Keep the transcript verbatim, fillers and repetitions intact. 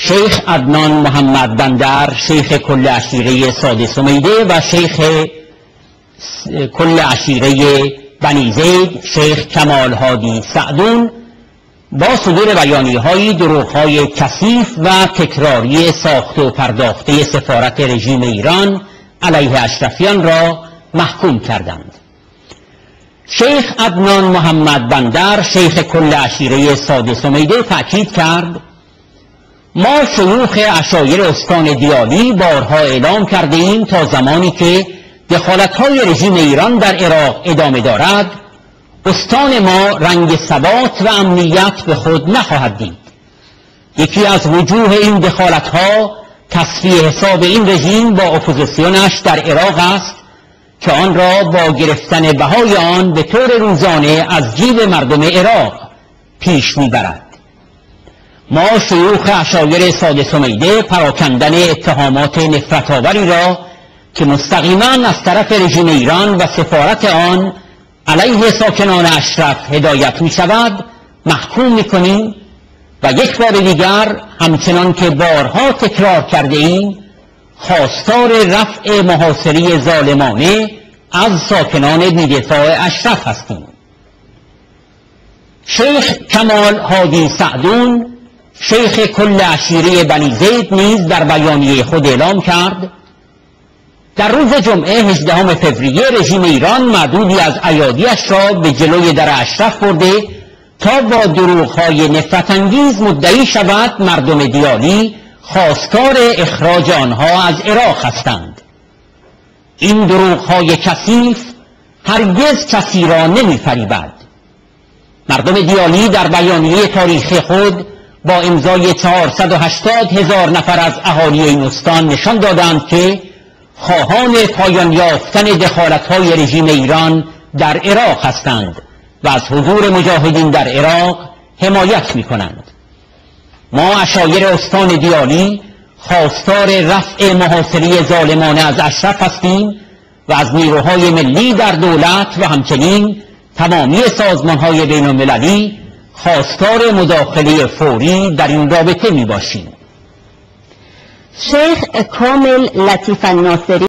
شیخ عدنان محمد بندر، شیخ کل عشیره ساده سمیده و شیخ کل عشیره بنی زید، شیخ کمال هادی سعدون، با صدور بیانیه‌های دروغ‌های کثیف و تکراری ساخته و پرداخته سفارت رژیم ایران علیه اشرفیان را محکوم کردند. شیخ عدنان محمد بندر، شیخ کل عشیره ساده سمیده، تأکید کرد: ما شیوخ عشایر استان دیالی بارها اعلام کرده ایم تا زمانی که دخالت‌های رژیم ایران در عراق ادامه دارد، استان ما رنگ ثبات و امنیت به خود نخواهد دید. یکی از وجوه این دخالت‌ها تصفیه حساب این رژیم با اپوزیسیونش در عراق است که آن را با گرفتن بهای آن به طور روزانه از جیب مردم عراق پیش می‌برد. ما شیوخ عشایر ساده سمیده پراکندن اتهامات نفرت‌آوری را که مستقیما از طرف رژیم ایران و سفارت آن علیه ساکنان اشرف هدایت می شود محکوم می کنیم و یک بار دیگر همچنان که بارها تکرار کرده ایم خواستار رفع محاصره ظالمانه از ساکنان بی‌دفاع اشرف هستیم. شیخ کمال هادی سعدون، شیخ کل عشیره بنی زید، نیز در بیانیه خود اعلام کرد: در روز جمعه هجدهم فوریه رژیم ایران معدودی از ایادیش را به جلوی در اشرف برده تا با دروغ‌های نفرت‌انگیز مدعی شود مردم دیالی خواستار اخراج آنها از عراق هستند. این دروغ‌های کثیف هرگز کسی را نمی‌فریبد. مردم دیالی در بیانیه تاریخی خود با امضای چهارصد و هشتاد هزار نفر از اهالی این استان نشان دادند که خواهان پایان یافتن دخالت‌های رژیم ایران در عراق هستند و از حضور مجاهدین در عراق حمایت می‌کنند. ما عشایر استان دیالی خواستار رفع محاصره ظالمانه از اشرف هستیم و از نیروهای ملی در دولت و همچنین تمامی سازمان‌های بین‌المللی خواستار مداخله فوری در این رابطه می‌باشیم. شیخ کامل لطیف الناصری